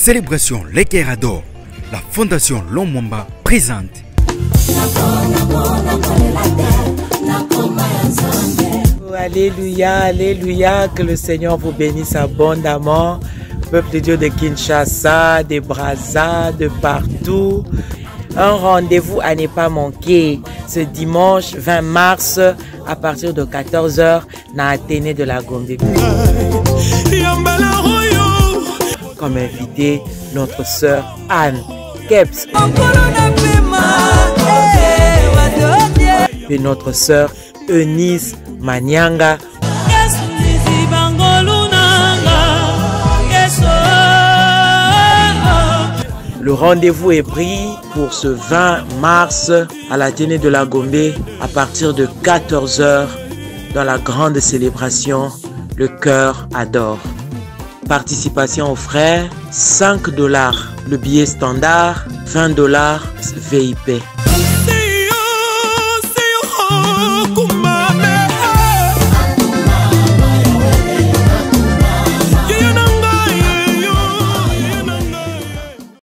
célébration Les Cœurs Adorent, la Fondation Lomwamba présente. Oh, alléluia, alléluia, que le Seigneur vous bénisse abondamment. Peuple de Dieu de Kinshasa, de Brazza, de partout. Un rendez-vous à ne pas manquer ce dimanche 20 mars à partir de 14h dans Athénée de la Gombe. Comme invité, notre sœur Anne Keps et notre sœur Eunice Manyanga. Le rendez-vous est pris pour ce 20 mars à l'Athénée de la Gombe à partir de 14h dans la grande célébration Le Cœur Adore. Participation aux frais, $5 le billet standard, $20 VIP.